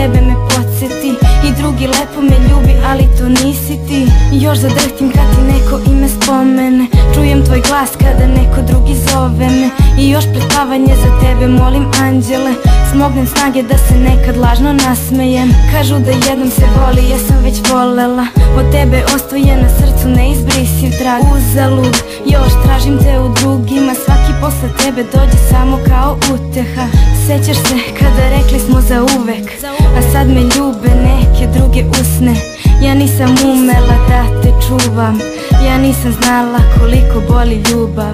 tebe me podsjeti. I drugi lepo me ljubi, ali to nisi ti. Još zadrhtim kad ti neko ime spomene. Čujem tvoj glas kada neko drugi zove me. I još pred spavanje za tebe molim anđele. Smognem snage da se nekad lažno nasmejem. Kažu da jednom se voli, ja sam već volela. Od tebe ostaje na srcu neizbrisiv trag. Uzalud, još tražim te u drugima. Svaki posle tebe dođe samo kao uteha. Sećaš se kada rekli smo za uvek, a sad me ljube neke druge usne. Ja nisam umela da te čuvam, ja nisam znala koliko boli ljubav.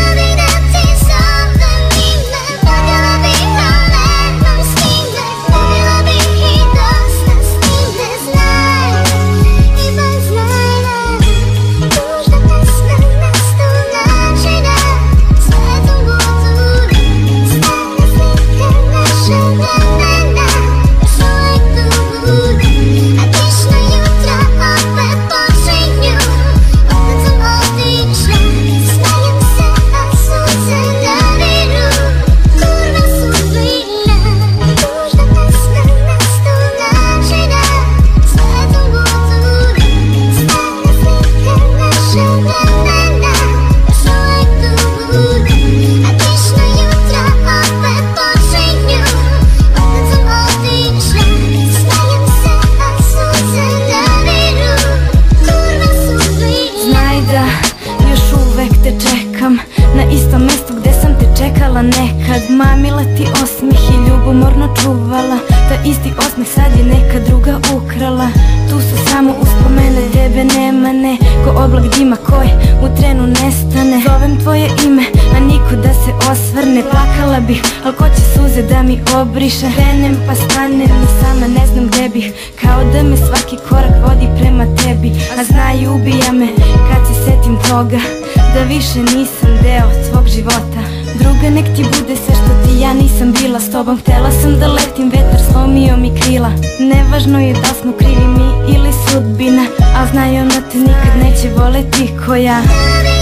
Na istom mestu gde sam te čekala nekad. Mamila ti osmih i ljubomorno čuvala. Ta isti osmeh sad je neka druga ukrala. Tu su samo uspomene, tebe nema, ne. Ko oblak dima koji u trenu nestane. Zovem tvoje ime, a niko da se osvrne. Plakala bih, al ko će suze da mi obriše. Krenem pa stanem i sama ne znam gde bih. Kao da me svaki korak vodi prema tebi. A znaju ubija me kad se setim toga, da više nisam deo tvog života. Druga nek ti bude sve što ti, ja nisam bila s tobom. Htela sam da letim, vetar slomio mi krila. Nevažno je da smo krivi mi ili sudbina, al znaju da te nikad neće voleti ko ja.